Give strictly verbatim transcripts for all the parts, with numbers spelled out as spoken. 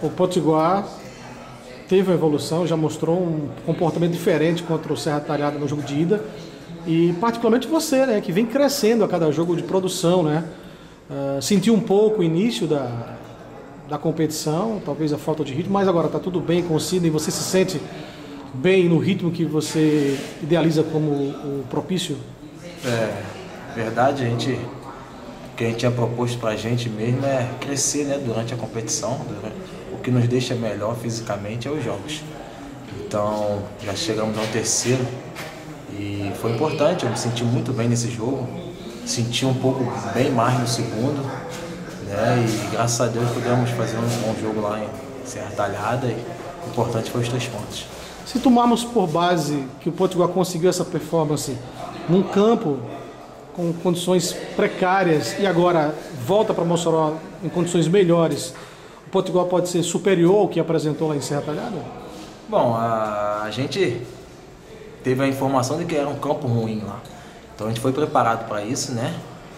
o Potiguar teve uma evolução, já mostrou um comportamento diferente contra o Serra Talhada no jogo de ida. E particularmente você, né, que vem crescendo a cada jogo de produção, né? Uh, sentiu um pouco o início da, da competição, talvez a falta de ritmo, mas agora está tudo bem com o Sidney, você se sente bem no ritmo que você idealiza como o propício? É verdade, a gente, o que a gente tinha proposto para a gente mesmo é crescer, né, durante a competição. Durante, o que nos deixa melhor fisicamente é os jogos. Então já chegamos ao terceiro e foi importante, eu me senti muito bem nesse jogo, senti um pouco bem mais no segundo, né, e graças a Deus pudemos fazer um bom jogo lá em Serra Talhada e o importante foi os três pontos. Se tomarmos por base que o Potiguar conseguiu essa performance num campo com condições precárias e agora volta para Mossoró em condições melhores, o Potiguar pode ser superior ao que apresentou lá em Serra Talhada? Bom, a, a gente teve a informação de que era um campo ruim lá, então a gente foi preparado para isso, né?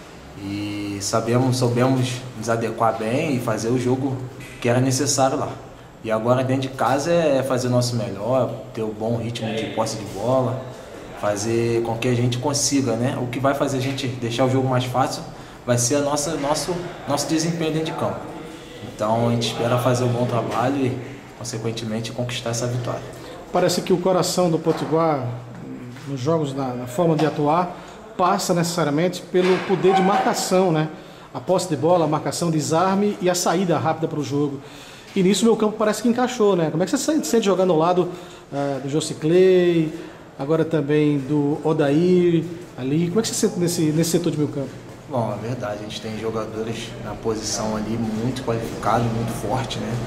E sabemos, soubemos nos adequar bem e fazer o jogo que era necessário lá. E agora dentro de casa é fazer o nosso melhor, ter um bom ritmo de posse de bola, fazer com que a gente consiga, né? O que vai fazer a gente deixar o jogo mais fácil vai ser a nossa, nosso, nosso desempenho dentro de campo. Então a gente espera fazer um bom trabalho e, consequentemente, conquistar essa vitória. Parece que o coração do Potiguar, nos jogos, na, na forma de atuar, passa necessariamente pelo poder de marcação, né? A posse de bola, a marcação, desarme e a saída rápida para o jogo. E nisso o meu campo parece que encaixou, né? Como é que você se sente jogando ao lado uh, do Josiclei, agora também do Odair ali? Como é que você se sente nesse, nesse setor de meio campo? Bom, é verdade, a gente tem jogadores na posição ali muito qualificados, muito forte, né?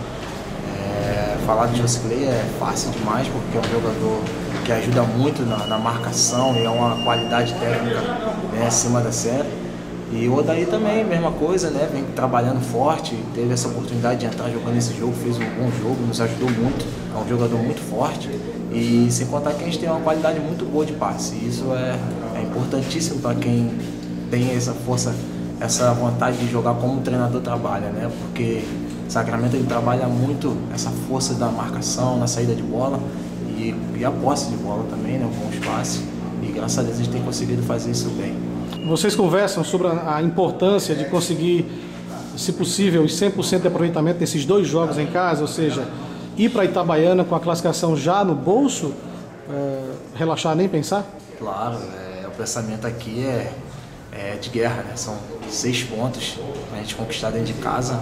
É, falar do Josiclei é fácil demais, porque é um jogador que ajuda muito na, na marcação e é uma qualidade técnica, né, acima da série. E o Odair também, mesma coisa, né? Vem trabalhando forte, teve essa oportunidade de entrar jogando esse jogo, fez um bom jogo, nos ajudou muito, é um jogador muito forte. E sem contar que a gente tem uma qualidade muito boa de passe. E isso é, é importantíssimo para quem tem essa força, essa vontade de jogar como o treinador trabalha, né? Porque Sacramento ele trabalha muito essa força da marcação, na saída de bola e, e a posse de bola também, né? O bom espaço. E graças a Deus a gente tem conseguido fazer isso bem. Vocês conversam sobre a importância de conseguir, se possível, os cem por cento de aproveitamento desses dois jogos em casa, ou seja, ir para Itabaiana com a classificação já no bolso, é, relaxar nem pensar? Claro, é, o pensamento aqui é, é de guerra, né? São seis pontos para a gente conquistar dentro de casa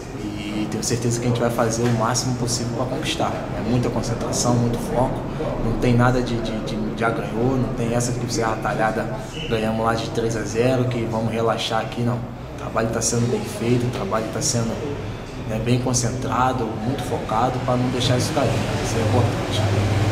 e tenho certeza que a gente vai fazer o máximo possível para conquistar. É muita concentração, muito foco, não tem nada de, de, de já ganhou, não tem essa que você Serra Talhada ganhamos lá de três a zero, que vamos relaxar aqui, não. O trabalho está sendo bem feito, o trabalho está sendo, né, bem concentrado, muito focado para não deixar isso cair, isso é importante.